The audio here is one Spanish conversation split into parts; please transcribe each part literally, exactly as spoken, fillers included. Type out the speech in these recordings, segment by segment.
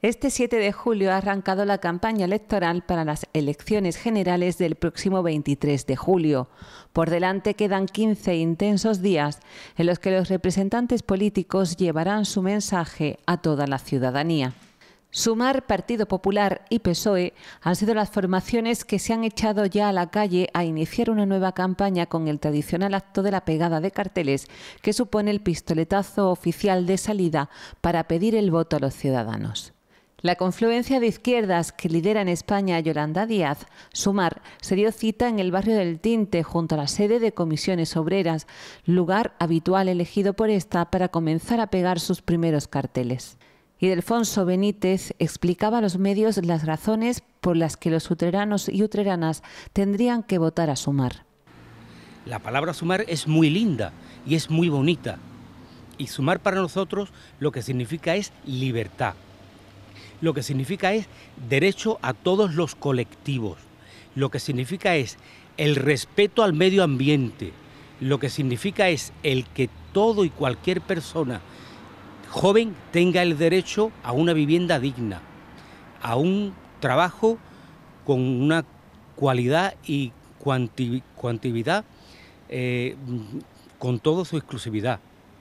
Este siete de julio ha arrancado la campaña electoral para las elecciones generales del próximo veintitrés de julio. Por delante quedan quince intensos días en los que los representantes políticos llevarán su mensaje a toda la ciudadanía. Sumar, Partido Popular y P S O E han sido las formaciones que se han echado ya a la calle a iniciar una nueva campaña con el tradicional acto de la pegada de carteles que supone el pistoletazo oficial de salida para pedir el voto a los ciudadanos. La confluencia de izquierdas que lidera en España Yolanda Díaz, Sumar, se dio cita en el barrio del Tinte, junto a la sede de Comisiones Obreras, lugar habitual elegido por esta para comenzar a pegar sus primeros carteles. Ildefonso Benítez explicaba a los medios las razones por las que los utreranos y utreranas tendrían que votar a Sumar. La palabra sumar es muy linda y es muy bonita. Y sumar para nosotros lo que significa es libertad. Lo que significa es derecho a todos los colectivos. Lo que significa es el respeto al medio ambiente. Lo que significa es el que todo y cualquier persona joven tenga el derecho a una vivienda digna, a un trabajo con una cualidad y cuanti, cuantidad eh, con toda su exclusividad,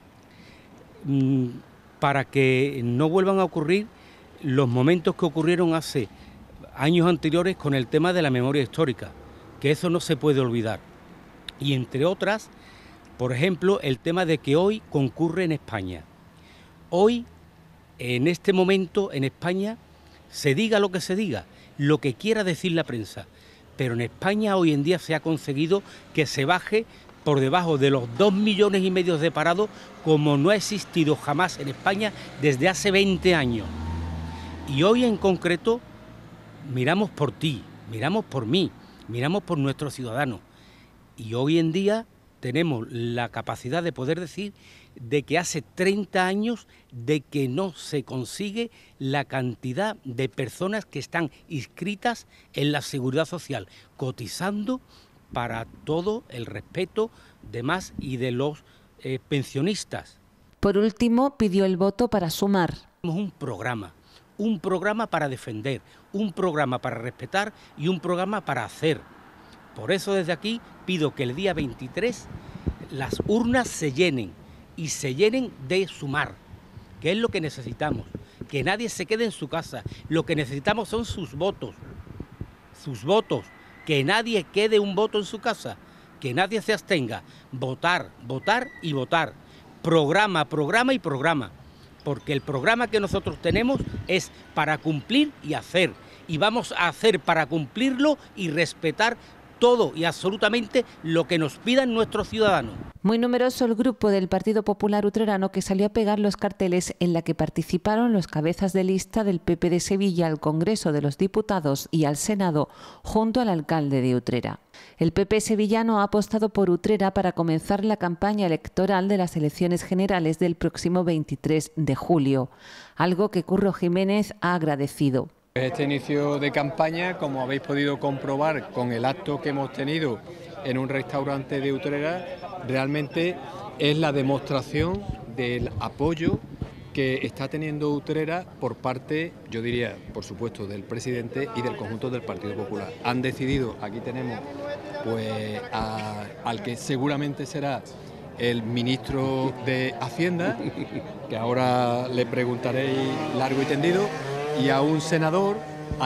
para que no vuelvan a ocurrir los momentos que ocurrieron hace años anteriores con el tema de la memoria histórica, que eso no se puede olvidar. Y entre otras, por ejemplo, el tema de que hoy concurre en España. Hoy, en este momento, en España, se diga lo que se diga, lo que quiera decir la prensa, pero en España hoy en día se ha conseguido que se baje por debajo de los dos millones y medio de parados, como no ha existido jamás en España desde hace veinte años. Y hoy en concreto miramos por ti, miramos por mí, miramos por nuestros ciudadanos. Y hoy en día tenemos la capacidad de poder decir de que hace treinta años de que no se consigue la cantidad de personas que están inscritas en la Seguridad Social, cotizando para todo el respeto de más y de los eh, pensionistas. Por último, pidió el voto para Sumar. Tenemos un programa, un programa para defender, un programa para respetar y un programa para hacer. Por eso desde aquí pido que el día veintitrés las urnas se llenen y se llenen de Sumar, que es lo que necesitamos, que nadie se quede en su casa. Lo que necesitamos son sus votos, sus votos, que nadie quede un voto en su casa, que nadie se abstenga, votar, votar y votar, programa, programa y programa, porque el programa que nosotros tenemos es para cumplir y hacer, y vamos a hacer para cumplirlo y respetar todo y absolutamente lo que nos pidan nuestros ciudadanos. Muy numeroso el grupo del Partido Popular Utrerano que salió a pegar los carteles en la que participaron los cabezas de lista del P P de Sevilla al Congreso de los Diputados y al Senado, junto al alcalde de Utrera. El P P sevillano ha apostado por Utrera para comenzar la campaña electoral de las elecciones generales del próximo veintitrés de julio, algo que Curro Jiménez ha agradecido. Este inicio de campaña, como habéis podido comprobar con el acto que hemos tenido en un restaurante de Utrera, realmente es la demostración del apoyo que está teniendo Utrera por parte, yo diría, por supuesto, del presidente y del conjunto del Partido Popular. Han decidido, aquí tenemos pues a, al que seguramente será el ministro de Hacienda, que ahora le preguntaréis largo y tendido, y a un senador,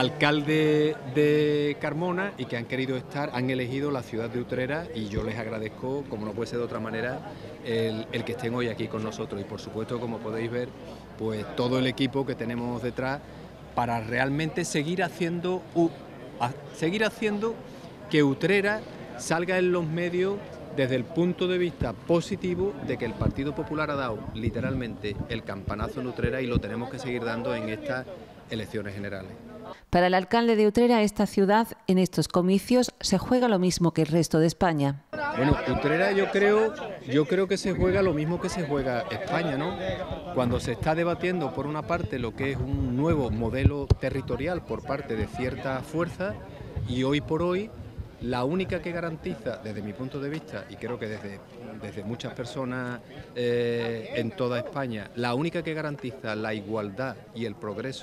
alcalde de Carmona, y que han querido estar, han elegido la ciudad de Utrera, y yo les agradezco, como no puede ser de otra manera, el, el que estén hoy aquí con nosotros. Y por supuesto, como podéis ver, pues todo el equipo que tenemos detrás para realmente seguir haciendo, uh, a, seguir haciendo que Utrera salga en los medios desde el punto de vista positivo de que el Partido Popular ha dado literalmente el campanazo en Utrera y lo tenemos que seguir dando en estas elecciones generales. Para el alcalde de Utrera, esta ciudad en estos comicios se juega lo mismo que el resto de España. Bueno, Utrera yo creo, yo creo que se juega lo mismo que se juega España, ¿no? Cuando se está debatiendo por una parte lo que es un nuevo modelo territorial por parte de cierta fuerza, y hoy por hoy la única que garantiza, desde mi punto de vista, y creo que desde, desde muchas personas eh, en toda España, la única que garantiza la igualdad y el progreso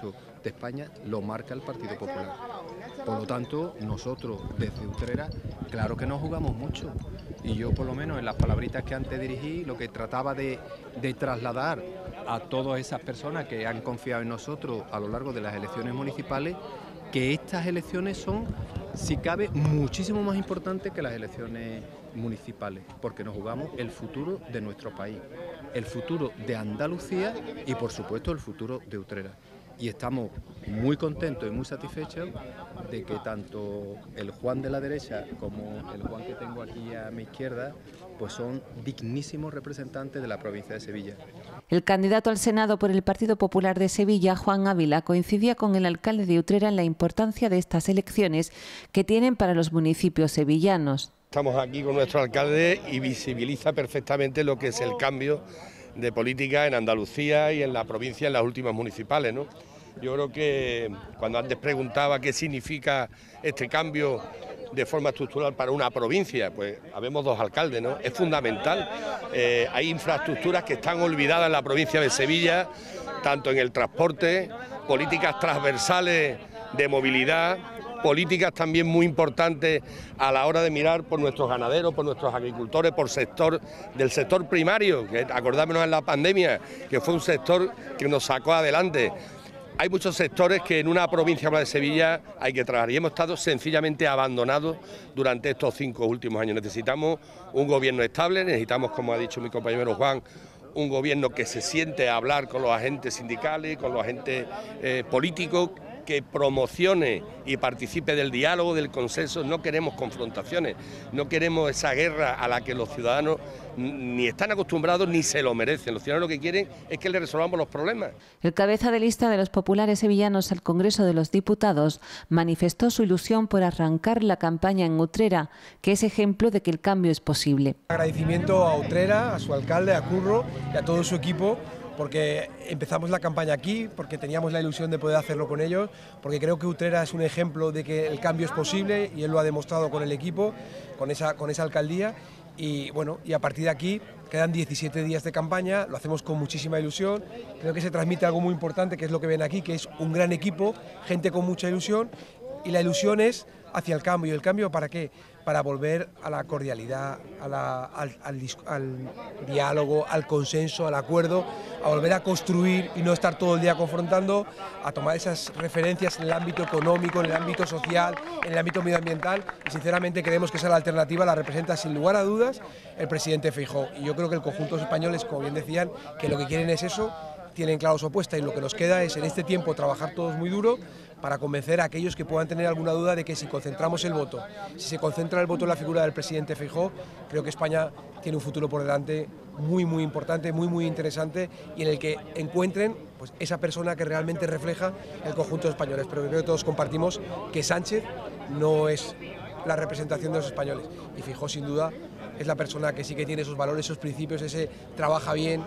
de España lo marca el Partido Popular. Por lo tanto, nosotros desde Utrera, claro que nos jugamos mucho. Y yo, por lo menos, en las palabritas que antes dirigí, lo que trataba de, de trasladar a todas esas personas que han confiado en nosotros a lo largo de las elecciones municipales, que estas elecciones son, si cabe, muchísimo más importantes que las elecciones municipales, porque nos jugamos el futuro de nuestro país, el futuro de Andalucía y, por supuesto, el futuro de Utrera. Y estamos muy contentos y muy satisfechos de que tanto el Juan de la derecha como el Juan que tengo aquí a mi izquierda, pues son dignísimos representantes de la provincia de Sevilla. El candidato al Senado por el Partido Popular de Sevilla, Juan Ávila, coincidía con el alcalde de Utrera en la importancia de estas elecciones que tienen para los municipios sevillanos. Estamos aquí con nuestro alcalde y visibiliza perfectamente lo que es el cambio de política en Andalucía y en la provincia en las últimas municipales, ¿no? Yo creo que cuando antes preguntaba qué significa este cambio de forma estructural para una provincia, pues habemos dos alcaldes, ¿no? Es fundamental. Eh, hay infraestructuras que están olvidadas en la provincia de Sevilla, tanto en el transporte, políticas transversales de movilidad, políticas también muy importantes a la hora de mirar por nuestros ganaderos, por nuestros agricultores, por sector del sector primario, que acordámonos en la pandemia, que fue un sector que nos sacó adelante. Hay muchos sectores que en una provincia como la de Sevilla hay que trabajar y hemos estado sencillamente abandonados durante estos cinco últimos años. Necesitamos un gobierno estable, necesitamos, como ha dicho mi compañero Juan, un gobierno que se siente a hablar con los agentes sindicales, con los agentes eh, políticos, que promocione y participe del diálogo, del consenso. No queremos confrontaciones, no queremos esa guerra a la que los ciudadanos ni están acostumbrados ni se lo merecen. Los ciudadanos lo que quieren es que les resolvamos los problemas. El cabeza de lista de los populares sevillanos al Congreso de los Diputados manifestó su ilusión por arrancar la campaña en Utrera, que es ejemplo de que el cambio es posible. Agradecimiento a Utrera, a su alcalde, a Curro y a todo su equipo, porque empezamos la campaña aquí, porque teníamos la ilusión de poder hacerlo con ellos, porque creo que Utrera es un ejemplo de que el cambio es posible y él lo ha demostrado con el equipo, con esa, con esa alcaldía. Y bueno, y a partir de aquí quedan diecisiete días de campaña, lo hacemos con muchísima ilusión, creo que se transmite algo muy importante, que es lo que ven aquí, que es un gran equipo, gente con mucha ilusión, y la ilusión es hacia el cambio. ¿Y el cambio para qué? Para volver a la cordialidad, a la, al, al, al diálogo, al consenso, al acuerdo, a volver a construir y no estar todo el día confrontando, a tomar esas referencias en el ámbito económico, en el ámbito social, en el ámbito medioambiental, y sinceramente creemos que esa la alternativa la representa sin lugar a dudas el presidente Feijóo. Y yo creo que el conjunto de los españoles, como bien decían, que lo que quieren es eso, tienen claro su apuesta, y lo que nos queda es en este tiempo trabajar todos muy duro para convencer a aquellos que puedan tener alguna duda de que si concentramos el voto, si se concentra el voto en la figura del presidente Feijóo, creo que España tiene un futuro por delante muy muy importante, muy muy interesante, y en el que encuentren pues esa persona que realmente refleja el conjunto de españoles. Pero creo que todos compartimos que Sánchez no es la representación de los españoles, y Feijóo sin duda es la persona que sí que tiene esos valores, esos principios, ese trabaja bien,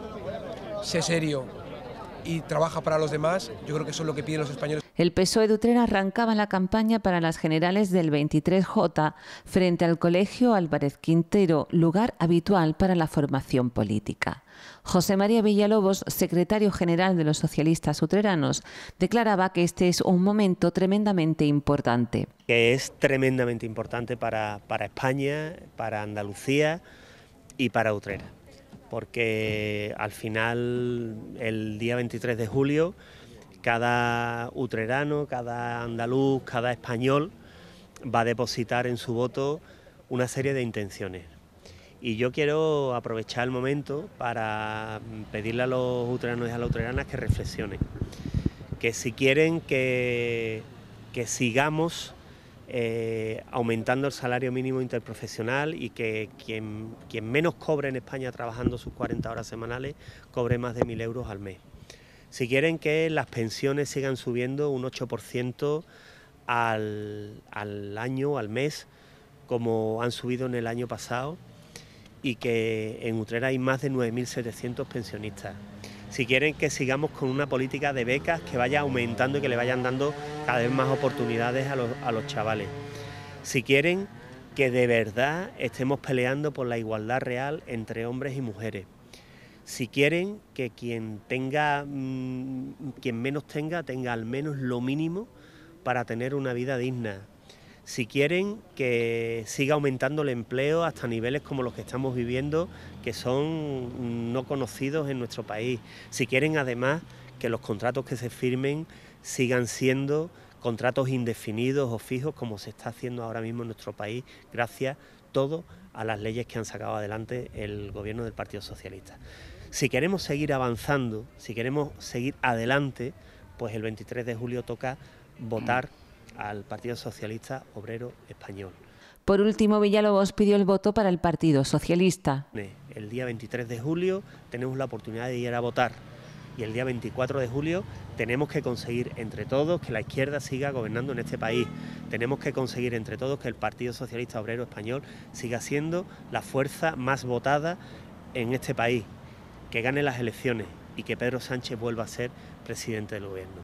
sé serio y trabaja para los demás. Yo creo que eso es lo que piden los españoles. El P S O E de Utrera arrancaba la campaña para las generales del veintitrés J frente al Colegio Álvarez Quintero, lugar habitual para la formación política. José María Villalobos, secretario general de los socialistas utreranos, declaraba que este es un momento tremendamente importante. Que es tremendamente importante para, para España, para Andalucía y para Utrera, porque al final el día veintitrés de julio cada utrerano, cada andaluz, cada español va a depositar en su voto una serie de intenciones. Y yo quiero aprovechar el momento para pedirle a los utreranos y a las utreranas que reflexionen, que si quieren que, que sigamos eh, aumentando el salario mínimo interprofesional y que quien, quien menos cobre en España trabajando sus cuarenta horas semanales cobre más de mil euros al mes. Si quieren que las pensiones sigan subiendo un ocho por ciento al, al año, al mes, como han subido en el año pasado, y que en Utrera hay más de nueve mil setecientos pensionistas. Si quieren que sigamos con una política de becas que vaya aumentando y que le vayan dando cada vez más oportunidades a los, a los chavales. Si quieren que de verdad estemos peleando por la igualdad real entre hombres y mujeres. Si quieren que quien tenga, mmm, quien menos tenga, tenga al menos lo mínimo para tener una vida digna. Si quieren que siga aumentando el empleo hasta niveles como los que estamos viviendo, que son no conocidos en nuestro país. Si quieren además que los contratos que se firmen sigan siendo contratos indefinidos o fijos como se está haciendo ahora mismo en nuestro país, gracias todo a las leyes que han sacado adelante el gobierno del Partido Socialista. Si queremos seguir avanzando, si queremos seguir adelante, pues el veintitrés de julio toca votar al Partido Socialista Obrero Español. Por último, Villalobos pidió el voto para el Partido Socialista. El día veintitrés de julio tenemos la oportunidad de ir a votar y el día veinticuatro de julio tenemos que conseguir entre todos que la izquierda siga gobernando en este país. Tenemos que conseguir entre todos que el Partido Socialista Obrero Español siga siendo la fuerza más votada en este país, que gane las elecciones y que Pedro Sánchez vuelva a ser presidente del gobierno.